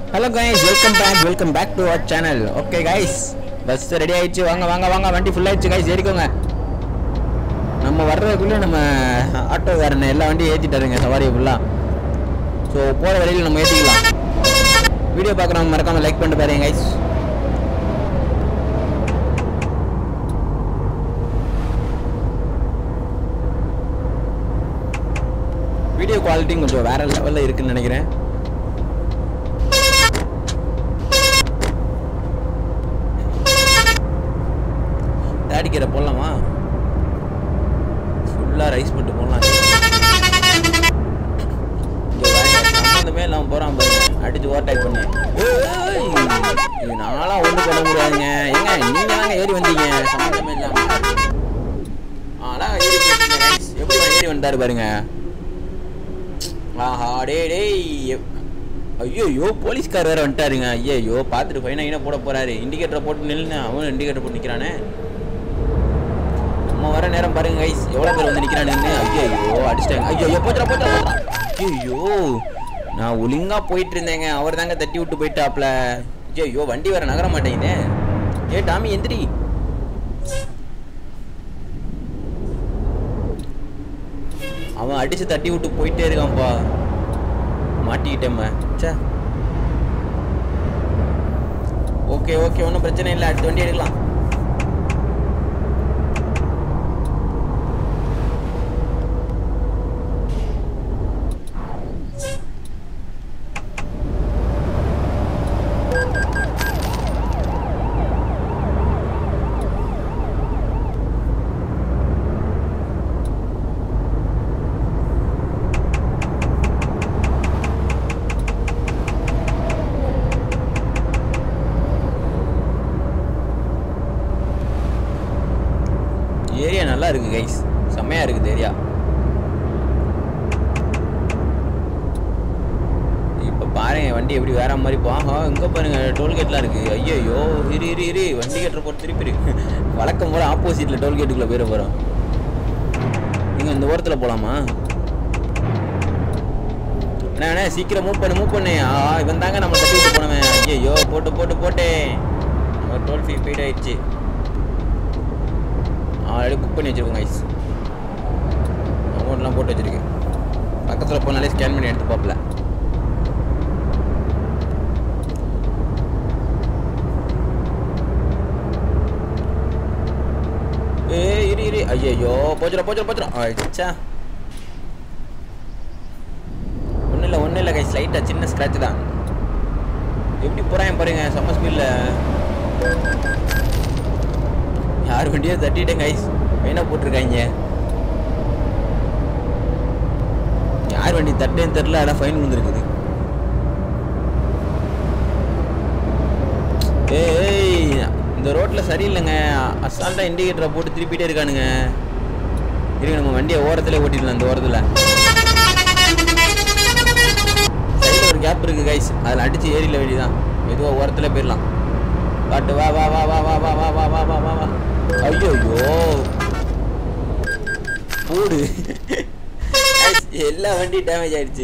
Hello guys, welcome back to our channel. Okay guys, bus ready ஆயிடுச்சு. வாங்க வண்டி full ஆயிடுச்சு guys, ஏறிக்கோங்க. நம்ம வர்றதுக்குள்ள நம்ம ஆட்டோகாரன் எல்லா வண்டியும் ஏத்திட்டாருங்க சவாரி ஃபுல்லா. சோ போற வழியில நம்ம ஏத்திக்கலாம். வீடியோ பார்க்கறவங்க மறக்காம லைக் பண்ணிட்டு பாருங்க guys. வீடியோ குவாலிட்டி கொஞ்சம் வேற லெவல்ல இருக்குன்னு நினைக்கிறேன். அடிக்கிற போடலாமா? ஃபுல்லா ரைஸ் போட்டு போடலாம். சம்மந்தமே இல்லாம போறான் பாருங்க, அடிச்சு ஓவர்டேக் பண்ணி. நான்லாம் ஒண்ணு பண்ண முடியாதுங்க. ஏங்க நீங்க தாங்க ஏறி வந்தீங்க சம்மந்தமே இல்லாம. ஆனா ஏறி போயிட்டீங்க. எப்படி ஏறி வந்தாரு பாருங்க. ஆஹா டேய் ஐயோ போலீஸ்கார் வேற வந்துட்டாருங்க. ஐயோ பார்த்துட்டு ஃபைனா போட போறாரு. இண்டிகேட்டரை போட்டு நில்லுன்னு அவன் இண்டிகேட்டர் போட்டு நிற்கிறானே. நம்ம வர நேரம் பாருங்க கைஸ், எவ்வளோ பேர் வந்து நிற்கிறானுன்னு. ஐயோ அடிச்சிட்டாங்க. ஐயோ போச்சுடா. ஐயோ நான் ஒழுங்கா போயிட்டு இருந்தேங்க, அவர் தாங்க தட்டி விட்டு போயிட்டாப்ல. ஐயோ வண்டி வேற நகர மாட்டேங்குது. ஏ டாமி எந்திரி. அவன் அடிச்சு தட்டி விட்டு போயிட்டே இருக்கான்ப்பா. மாட்டிக்கிட்டேம்மா. சே ஓகே ஒன்றும் பிரச்சனை இல்லை, அடுத்த வண்டி எடுக்கலாம். ஏரியா நல்லா இருக்கு கைஸ், செம்மையா இருக்குது ஏரியா. இப்ப பாருங்க வண்டி எப்படி வேற மாதிரி போக. இங்க பாருங்க டோல்கேட்லாம் இருக்கு. ஐயோ இரு வண்டி கேட்டர் போட்டு திருப்பி வழக்கம் போல ஆப்போசிட்ல டோல்கேட்டுக்குள்ள போயிட போறோம். நீங்க இந்த ஓரத்துல போலாமா? என்ன சீக்கிரம் மூவ் பண்ணு. இவன் தாங்க நம்ம தட்டி விட்டு போனவன். ஐயோ போட்டேன். டோல் ஃபீ பெய்ட் ஆயிடுச்சு. ஆல்ரெடி புக் பண்ணி வச்சிருக்கோம் கைஸ். அமௌண்ட்லாம் போட்டு வச்சிருக்கு. பக்கத்தில் போனாலே ஸ்கேன் பண்ணி எடுத்து பார்ப்பல. இரு ஐயோ போச்சுடா. அச்சா ஒன்றும் இல்லை கைஸ், லைட்டாக சின்ன ஸ்க்ராட்ச் தான். எப்படி போகிறான் பாருங்க, செம்ம ஸ்பீடில். யார் வண்டியோ தட்டிட்டேன் கைஸ், மெயினாக போட்டிருக்காங்க. யார் வண்டி தட்டேன்னு தெரில, ஆனால் ஃபைன் வந்துருக்குது. ஏய் இந்த ரோட்டில் சரியில்லைங்க, அசால்ட்டாக இண்டிகேட்டரை போட்டு திருப்பிட்டே இருக்கானுங்க. இருங்க நம்ம வண்டியை ஓரத்தில் ஓட்டிடலாம். இந்த ஓரத்தில் சைடில் ஒரு கேப் இருக்குது கைஸ், அதில் அடித்து ஏரியில் வேண்டிதான். மெதுவாக ஓரத்தில் போயிடலாம். பாட்டு வா. ஐயோ போடு. எல்லா வண்டி டேமேஜ் ஆயிடுச்சு.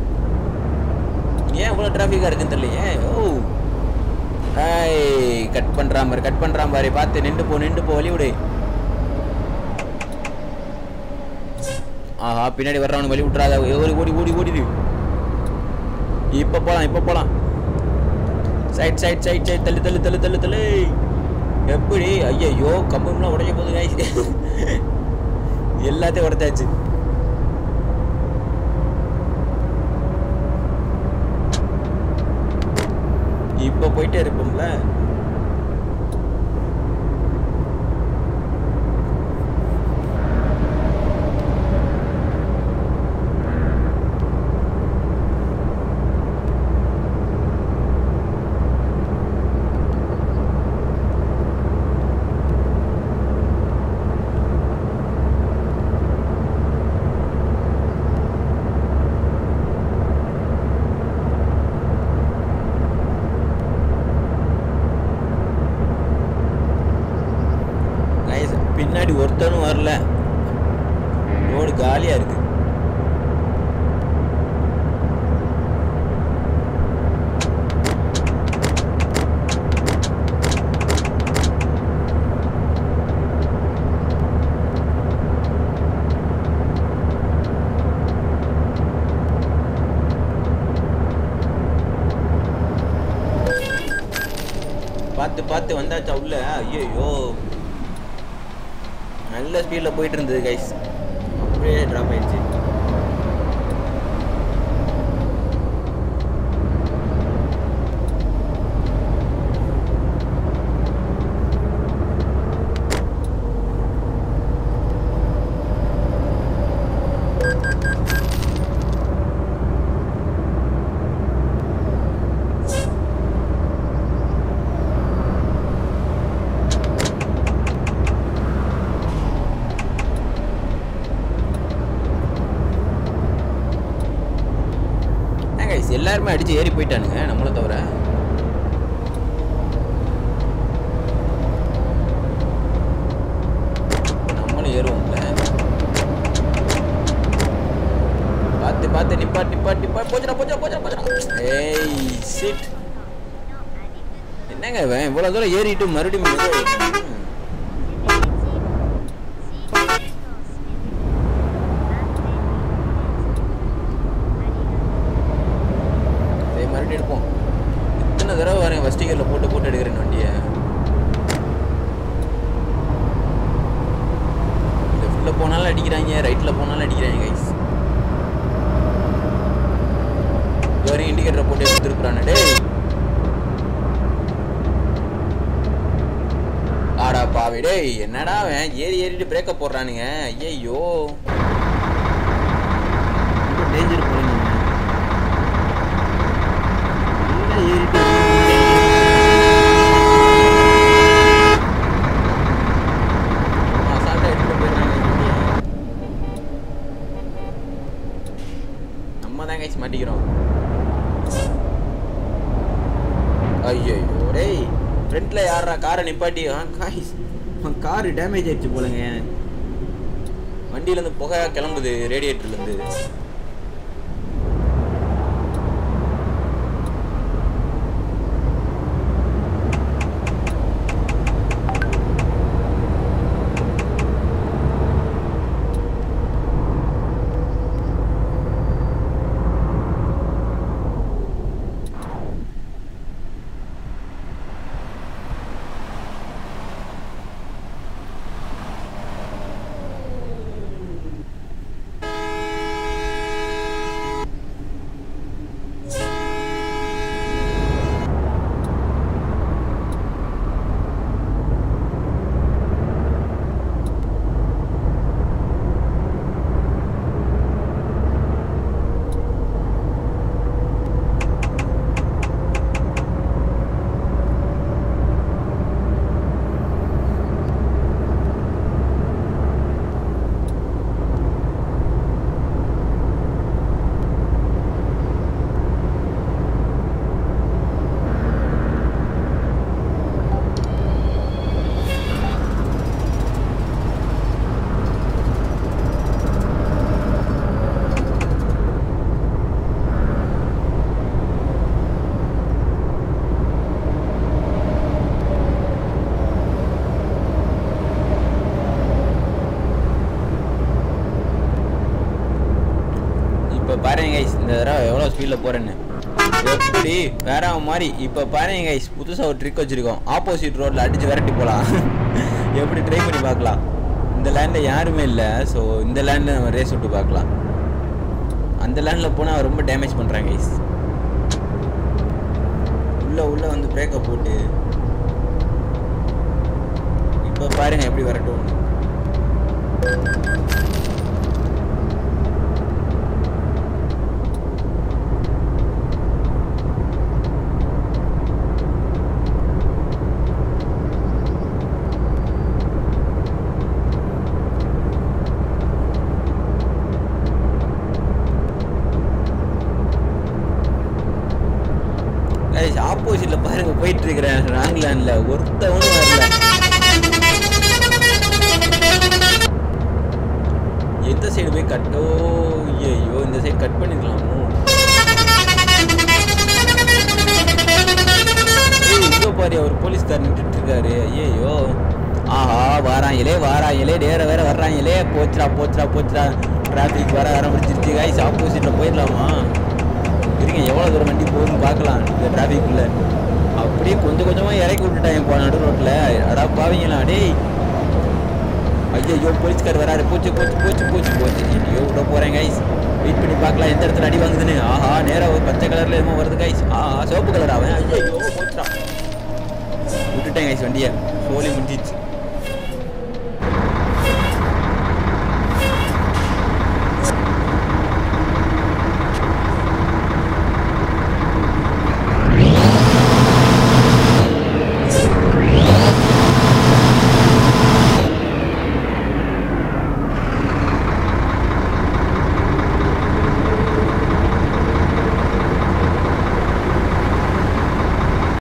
ஏன் இவ்வளோ டிராஃபிக்காக இருக்குன்னு தெரியலையே. கட் பண்ணுறான் பாரு. பார்த்து நின்று போ வழி விடு. ஆஹா பின்னாடி வர்றவனுக்கு வழி விட்டுறாத. ஓடிடு. இப்போ போகலாம். சைட் தள்ளு. எப்படி? ஐயோ கம்பம்லாம் உடைக்க போகுது கைஸ். எல்லாத்தையும் உடைச்சாச்சு. இப்போ போயிட்டே இருப்போம்ல. பின்னாடி ஒருத்தனும் வரல, ரோடு காலியா இருக்கு. பார்த்து வந்தாச்சா உள்ள. ஐயோ நல்ல ஸ்பீடில் போயிட்டு இருந்தது கைஸ், அப்படியே ட்ராப் ஆயிடுச்சு. எல்லாருமே அடிச்சு ஏறி போயிட்டானுங்க நம்மளை தவிர. நம்மளும் ஏறுவோம்ல. பார்த்து பார்த்து நிப்பாட் நிப்பாட் நிப்பாட். போச்சுடா போச்சுடா போச்சுடா போச்சுடா. ஏய் சிட், என்னங்க இவன் இவ்வளோ தூரம் ஏறிட்டு மறுபடியும் எடுப்போம். இத்தனை தடவை வரேன் ஃபர்ஸ்ட் கியரில் போட்டு போட்டு எடுக்கிறேன் வண்டியை. லெஃப்டில் போனாலும் அடிக்கிறாங்க, ரைட்டில் போனாலும் அடிக்கிறாங்க கைஸ். இதுவரையும் இண்டிகேட்டரை போட்டு எடுத்துருக்குறானே டேய். ஆடா பாவி டேய், என்னடா அவன் ஏறி ஏறிட்டு பிரேக்கப் போடுறானுங்க. ஐயோ டேஞ்சர் போறீங்க. நம்ம தான் கைஸ் மாட்டிக்கிறோம். ஐயோ டேய், ஃப்ரண்ட்ல யாரா காரை நிப்பாட்டி? காய்ஸ் காரு டேமேஜ் ஆயிடுச்சு போலங்க. வண்டியிலேருந்து புகை கிளம்புது ரேடியேட்டர்லேருந்து. பாருங்க கைஸ், இந்த தடவை எவ்வளோ ஸ்பீடில் போகிறேன்னு எப்படி வேற மாதிரி. இப்போ பாருங்க கைஸ், புதுசாக ஒரு ட்ரிக் வச்சுருக்கோம். ஆப்போசிட் ரோட்டில் அடித்து விரட்டி போகலாம். எப்படி ட்ரை பண்ணி பார்க்கலாம். இந்த லேண்டில் யாருமே இல்லை, ஸோ இந்த லேண்டில் நம்ம ரேஸ் விட்டு பார்க்கலாம். அந்த லேண்டில் போனால் ரொம்ப டேமேஜ் பண்ணுறாங்க கைஸ். உள்ளே வந்து பிரேக்கை போட்டு இப்போ பாருங்க எப்படி விரட்டும். ஆப்போசிட்ல பாருங்க போயிட்டு இருக்கிறேன் ராங் லேண்ட்ல, ஒருத்தவனும் வரல. எந்த சைடு போய் கட்டோ? ஐயோ இந்த சைடு கட் பண்ணிக்கலாமோ? இங்க பாரு அவர் போலீஸ்கார் நின்றுட்டு இருக்காரு. ஐயோ ஆஹா வாராங்களே நேர வேற வர்றாங்களே. போச்சுடா டிராஃபிக் வர ஆரம்பிச்சிருச்சு கைஸ். ஆப்போசிட்ல போயிடலாமா? இருங்க எவ்வளோ தூரம் வண்டி போகுதுன்னு பார்க்கலாம் இந்த டிராஃபிக்குள்ள. அப்படியே கொஞ்சம் கொஞ்சமாக இறக்கி விட்டுட்டாங்க போன நடு ரோட்டில். அடா பாவீங்களா டேய். ஐயோ போலீஸ்கார் வராரு. போச்சு போச்சு போச்சு போச்சு போச்சு. ஐயோ விட போகிறேன் கைஸ். வெயிட் பண்ணி பார்க்கலாம் எந்த இடத்துல அடி வாங்குதுன்னு. ஆஹா நேராக ஒரு பச்சை கலரில் எதுவும் வருது கைஸ். ஆஹா சிவப்பு கலர் அவன். ஐயோ போச்சுடா. விட்டுட்டேன் கைஸ் வண்டியை. சோலி முடிஞ்சிச்சு.